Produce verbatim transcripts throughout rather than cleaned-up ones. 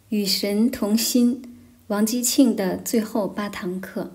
与神同心，王基庆的最后八堂课。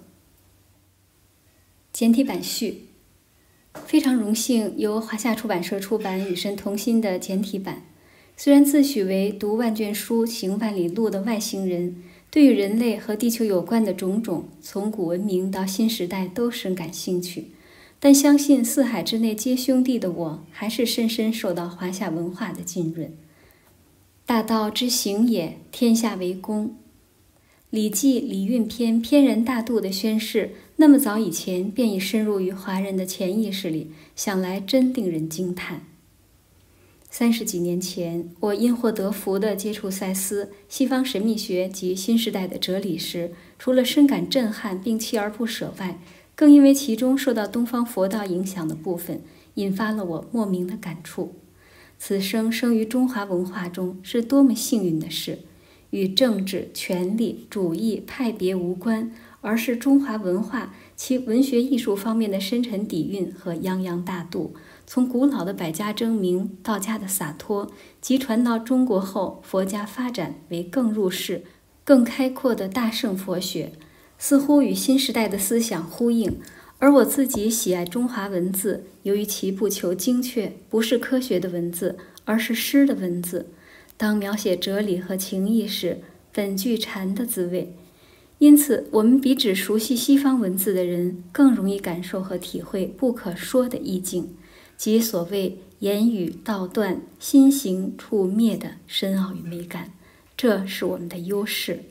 简体版序。非常荣幸由华夏出版社出版《与神同心》的简体版。虽然自诩为读万卷书、行万里路的外星人，对于人类和地球有关的种种，从古文明到新时代都深感兴趣，但相信四海之内皆兄弟的我，还是深深受到华夏文化的浸润。大道之行也，天下为公。《礼记·礼运篇》翩然大度的宣示，那么早以前便已深入于华人的潜意识里，想来真令人惊叹。三十几年前，我因祸得福地接触赛斯、西方神秘学及新时代的哲理时，除了深感震撼并锲而不舍外，更因为其中受到东方佛道影响的部分，引发了我莫名的感触。此生生于中华文化中是多么幸运的事，与政治、权力、主义、派别无关，而是中华文化其文学艺术方面的深沉底蕴和泱泱大度，从古老的百家争鸣、道家的洒脱，及传到中国后佛家发展为更入世、更开阔的大乘佛学，似乎与新时代的思想呼应。而我自己喜爱中华文字，由于其不求精确，不是科学的文字，而是诗的文字。当描写哲理和情谊时，本具禅的滋味。因此，我们比只熟悉西方文字的人，更容易感受和体会不可说的意境，即所谓言语道断、心行处灭的深奥与美感。这是我们的优势。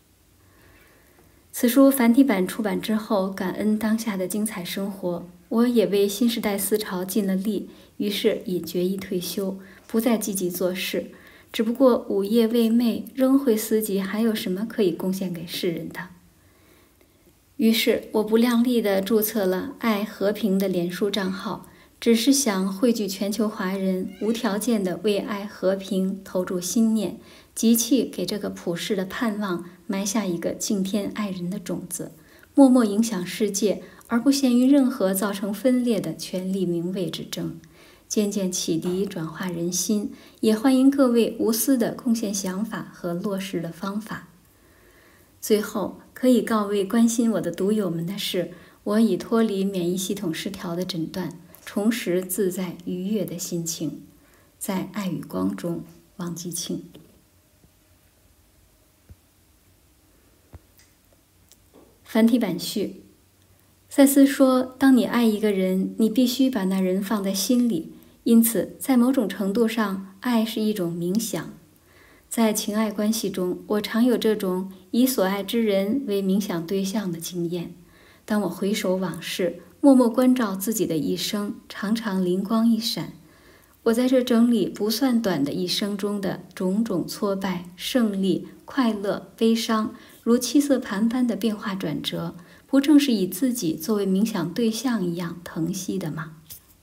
此书繁体版出版之后，感恩当下的精彩生活，我也为新时代思潮尽了力，于是已决意退休，不再积极做事。只不过午夜未寐，仍会思及还有什么可以贡献给世人的。于是我不量力地注册了爱和平的脸书账号，只是想汇聚全球华人，无条件地为爱和平投注心念，集气给这个普世的盼望埋下一个敬天爱人的种子，默默影响世界，而不限于任何造成分裂的权力名位之争。渐渐启迪转化人心，也欢迎各位无私的贡献想法和落实的方法。最后，可以告慰关心我的读友们的是，我已脱离免疫系统失调的诊断，重拾自在愉悦的心情。在爱与光中，王基庆。繁体版序。赛斯说，当你爱一个人，你必须把那人放在心里，因此在某种程度上，爱是一种冥想。在情爱关系中，我常有这种以所爱之人为冥想对象的经验。当我回首往事，默默关照自己的一生，常常灵光一闪。我在这整理不算短的一生中的种种挫败、胜利、快乐、悲伤，如七色盘般的变化转折，不正是以自己作为冥想对象一样疼惜的吗？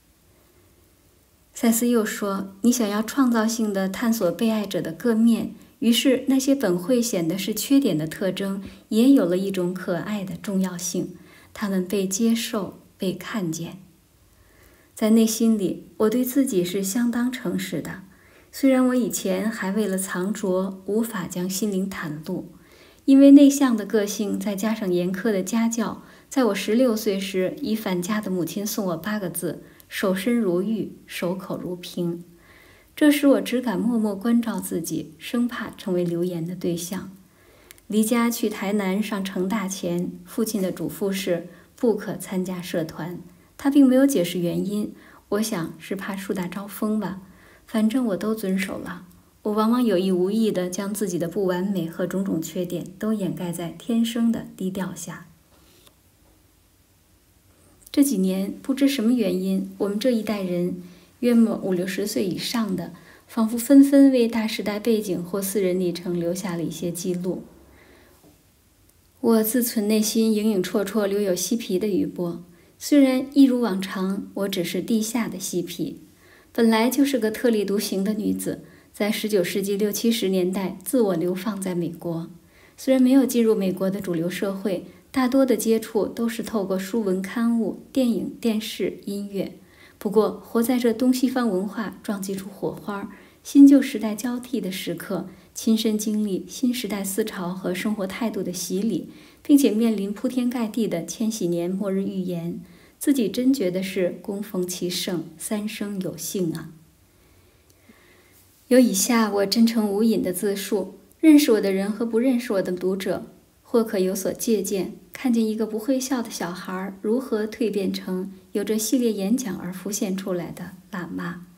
赛斯又说，你想要创造性地探索被爱者的各面，于是那些本会显得是缺点的特征，也有了一种可爱的重要性，它们被接受、被看见。在内心里，我对自己是相当诚实的，虽然我以前还为了藏拙，无法将心灵袒露。因为内向的个性，再加上严苛的家教，在我十六岁时，已返家的母亲送我八个字：守身如玉，守口如瓶。这时我只敢默默关照自己，生怕成为流言的对象。离家去台南上成大前，父亲的嘱咐是不可参加社团。他并没有解释原因，我想是怕树大招风吧，反正我都遵守了。我往往有意无意地将自己的不完美和种种缺点都掩盖在天生的低调下。这几年，不知什么原因，我们这一代人，约莫五六十岁以上的，仿佛纷纷为大时代背景或私人历程留下了一些记录。我自存内心影影绰绰留有嬉皮的余波，虽然一如往常，我只是地下的嬉皮，本来就是个特立独行的女子。在十九世纪六七十年代，自我流放在美国。虽然没有进入美国的主流社会，大多的接触都是透过书文刊物、电影、电视、音乐。不过，活在这东西方文化撞击出火花、新旧时代交替的时刻， 亲身经历新时代思潮和生活态度的洗礼，并且面临铺天盖地的千禧年末日预言，自己真觉得是恭逢其盛，三生有幸啊！有以下我真诚无隐的自述，认识我的人和不认识我的读者，或可有所借鉴，看见一个不会笑的小孩如何蜕变成有着系列演讲而浮现出来的喇嘛。